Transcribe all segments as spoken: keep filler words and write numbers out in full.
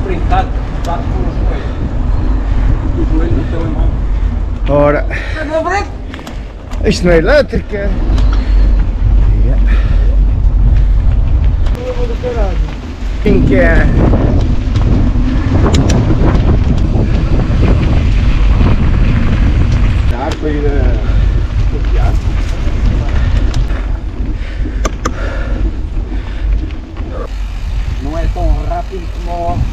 brincado, bate com o joelho. O joelho no telemóvel. Ora, isto não é elétrica. Yeah. Quem que é? Dá para ir a copiar. Não é tão rápido como o...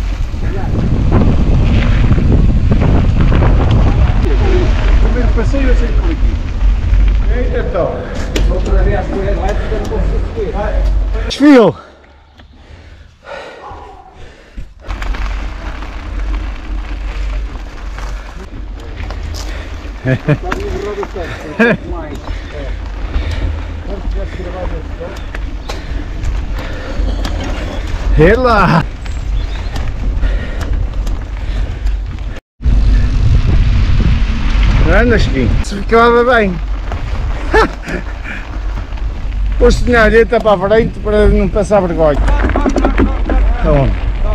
O primeiro passeio eu sei por aqui. Eita, então. Outra vez com a elétrica não consigo subir. Desfio. Está a minha roda tanto, mais. Quando tivesse gravado esse E lá. Anda, Chiquinho. Se ficava bem. Pôs-se minha alheta para a frente para não passar vergonha. Então,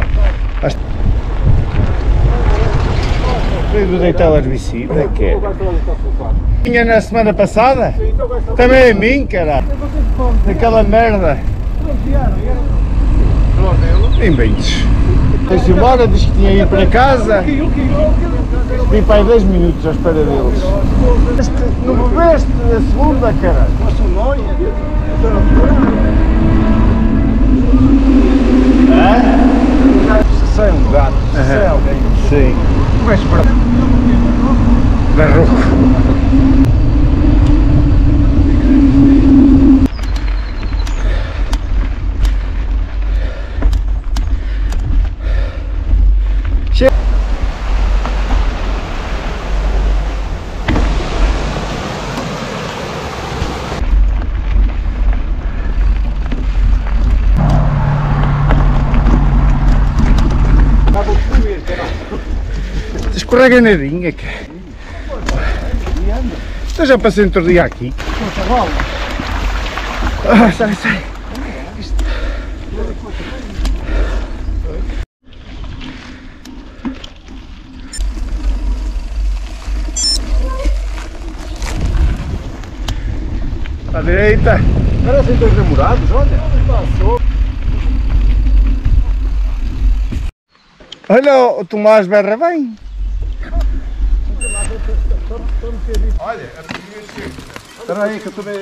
veio deitar herbicida, que é? Tinha na semana passada? Também a mim, caralho. Daquela merda. Em bens. Foi-se embora, disse que tinha ido para casa. Vim para aí dez minutos à espera deles. Não bebeste a segunda, caralho? Hã? Se é um gato, se é alguém. Sim. Vais para... Barroco. Escorrega nadinha, cara. Eu já passei outro dia aqui. Ah, sai, sai. À direita. Parecem dois namorados, olha. Olha, o Tomás berra bem. Olha, a primeira chega. Espera aí que eu também...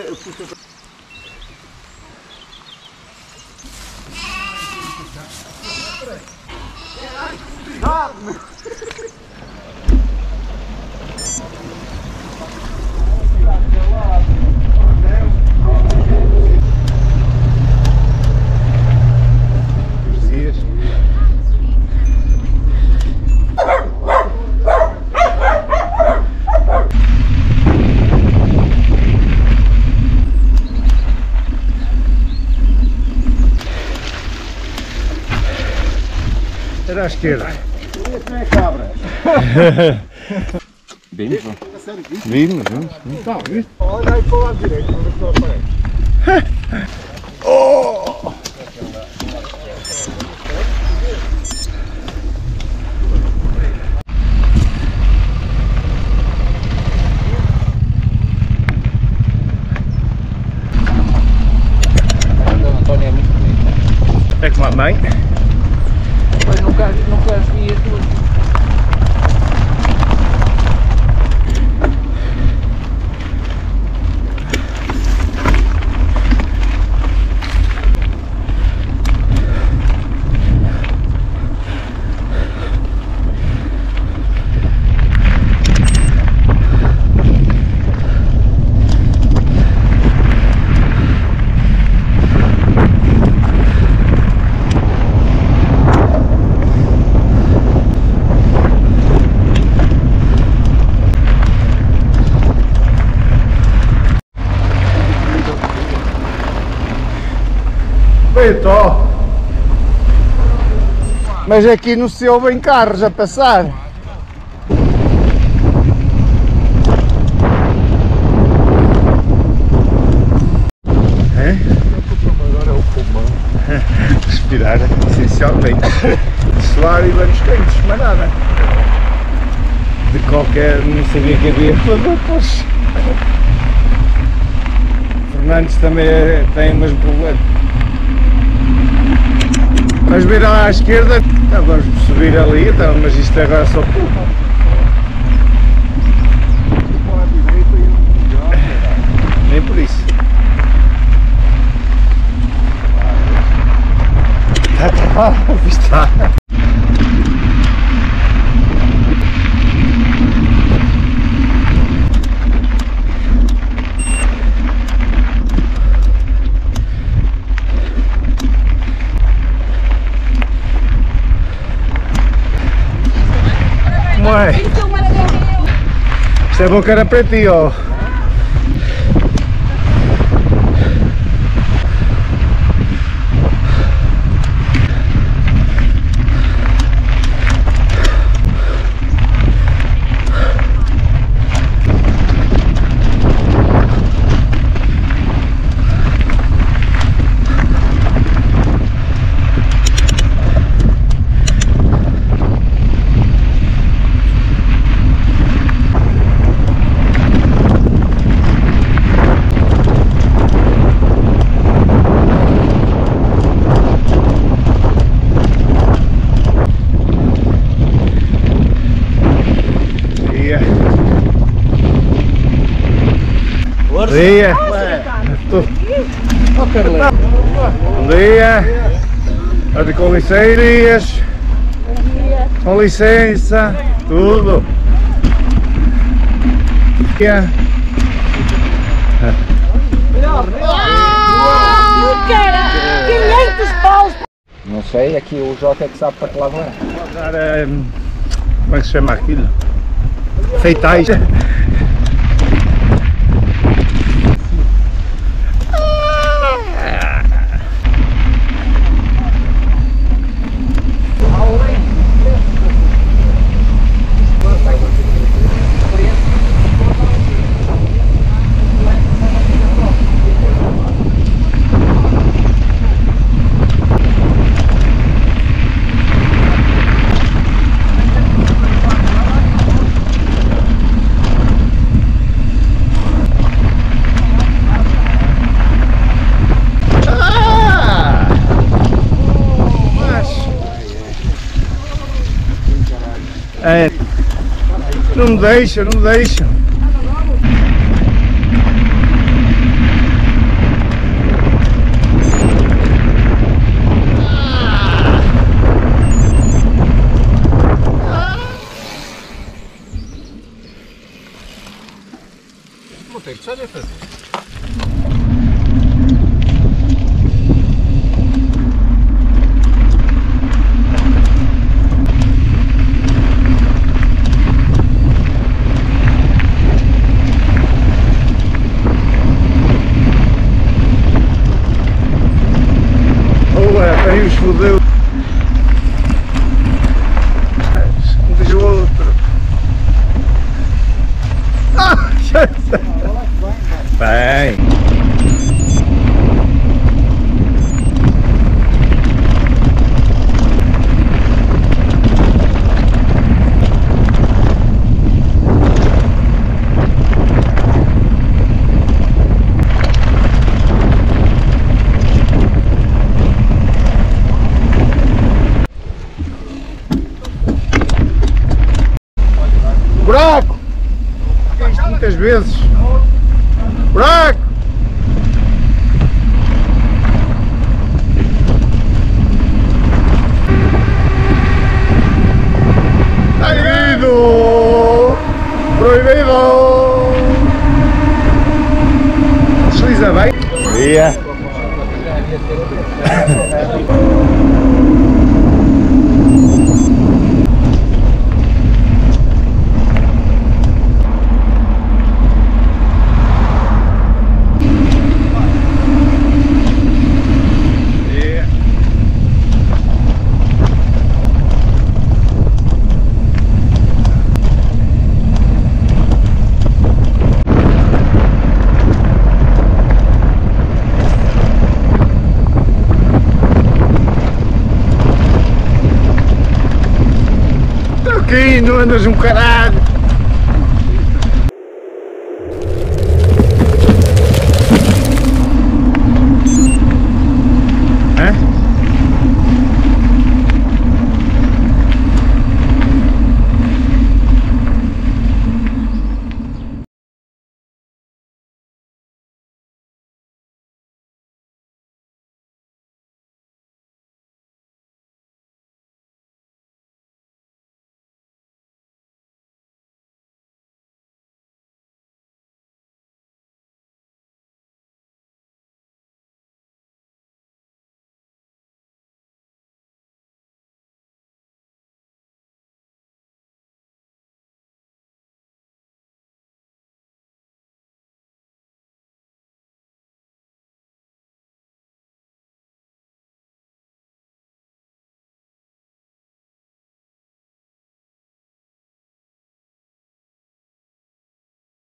Era à esquerda. Esse não é cabra. Vimos, não? Vimos, vimos. Então, viste? Olha aí para o lado direito, vamos ver se não aparece. Oh! Antônio é muito bonito. É como a mãe. Mas nunca, nunca as vi as duas. Feito. Mas aqui no céu vem carros a passar. É? Respirar, essencialmente. Suar e banhos quentes, mas nada. De qualquer, não sabia que havia pois. Fernandes também é, tem o mesmo problema. Vamos virar à esquerda, então vamos subir ali, então, mas isto agora só nem por isso. Tá, tá, está. Como é? Isto é bom que era para ti, ó. Bom dia! Bom dia! Olha, com licença, Elias! Com licença! Tudo! Yeah. quinhentos paus! Não sei, aqui o Jota é que sabe para que lá vai. Como é que se chama aquilo? Feitais! É, não me deixa, não me deixa. Não tem que saber fazer. Aí os fodeu. Um diz o outro. Ah, já sei. Bem. Buraco! Isto muitas vezes. Buraco! Proibido! Proibido! Desliza bem. Bom dia. mandas um caralho.